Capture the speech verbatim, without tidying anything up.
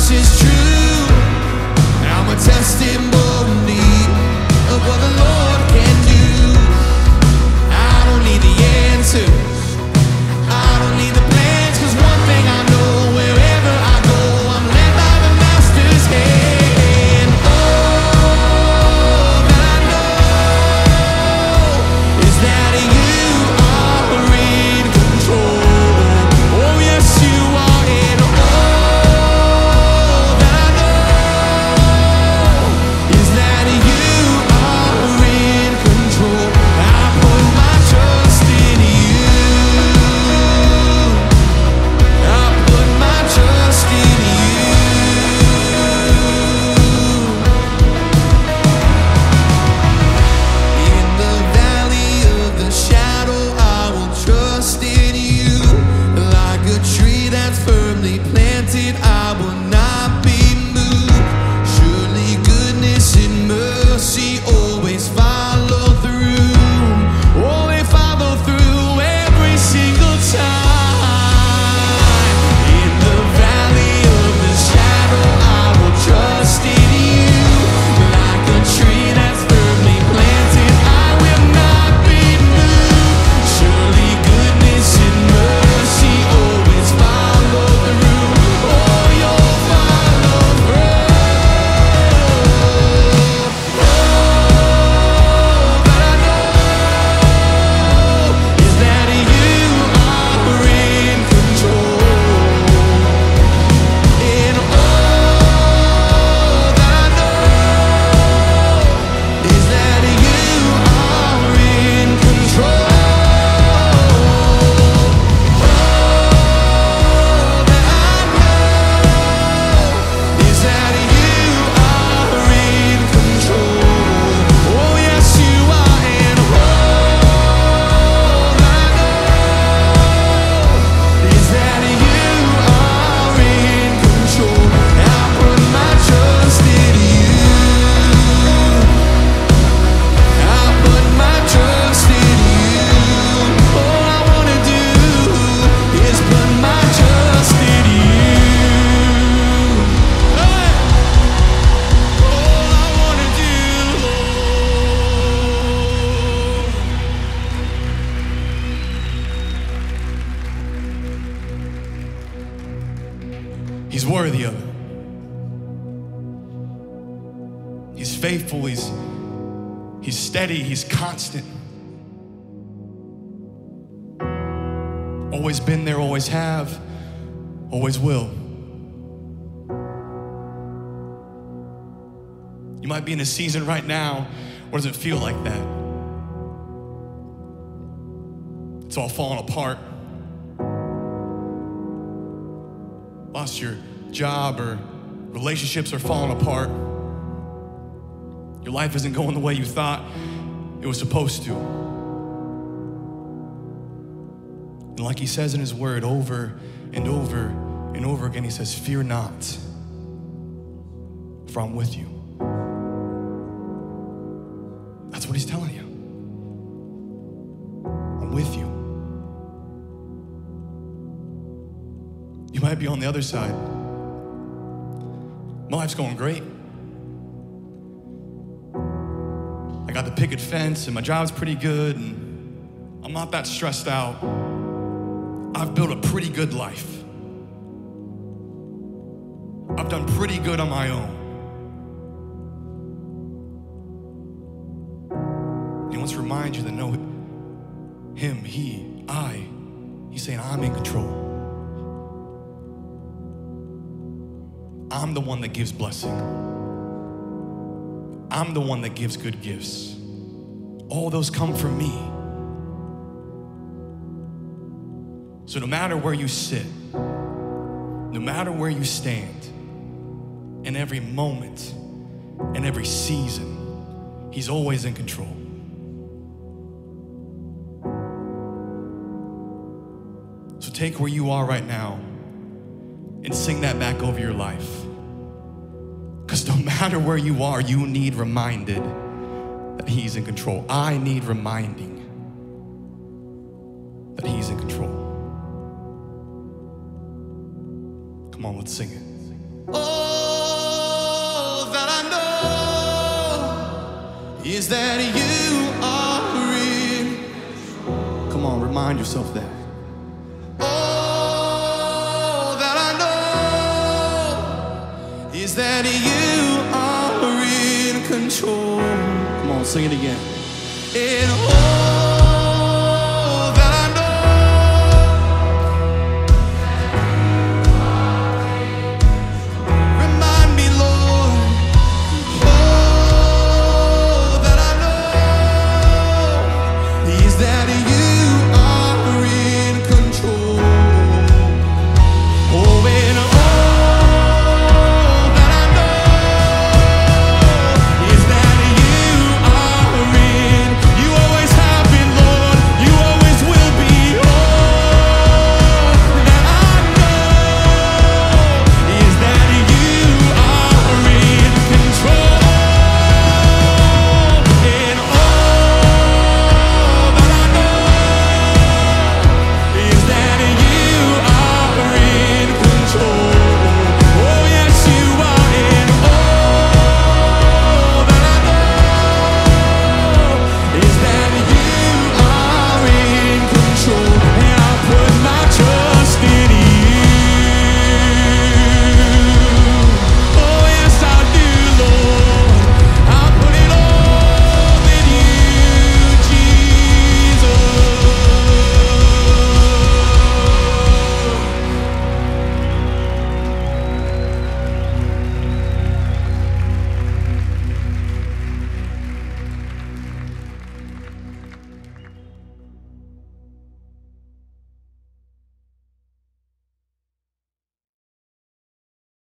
promise is true. I'm a testimony of what the Lord can do. I don't need the answers, I don't need the plans, 'cause one thing I know, wherever I go, I'm led by the Master's hand. All that I know is that you are in control. Oh yes, you are. And all that I know is that you are in control. I put my trust in you. I put my trust in you. In the valley of the shadow, I will trust in you. Like a tree that's firmly planted, I will not be moved. Surely goodness and mercy always follow through. Oh, they follow through every single time. In the valley of the shadow, I will trust in you. Like a tree that's firmly planted, I will not be moved. Surely goodness and mercy always follow through. Oh, you'll follow through. All that I know is that you are in control. And all that I know is that you are in control. All that I know is that you are in control. Oh yes, you are. And all I know is that you are in control. I put my trust in you. I put my trust in you. All I wanna do is put my trust in you. Hey! All I wanna do, Lord. He's worthy of it. He's faithful, he's he's steady, he's constant. Always been there, always have, always will. You might be in a season right now where it doesn't feel like that. It's all falling apart. Lost your job, or relationships are falling apart. Your life isn't going the way you thought it was supposed to. And like he says in his word over and over and over again, he says, fear not, for I'm with you. That's what he's telling you. I'm with you. You might be on the other side. My life's going great. I got the picket fence and my job's pretty good and I'm not that stressed out. I've built a pretty good life. I've done pretty good on my own. And he wants to remind you that no, him, he, I, he's saying I'm in control. I'm the one that gives blessing. I'm the one that gives good gifts. All those come from me. So no matter where you sit, no matter where you stand, in every moment, in every season, he's always in control. So take where you are right now and sing that back over your life. Because no matter where you are, you need reminded that he's in control. I need reminding that he's in control. Come on, let's sing it. Oh. is that you are in. Come on, remind yourself that. All that I know is that you are in control. Come on, sing it again. And all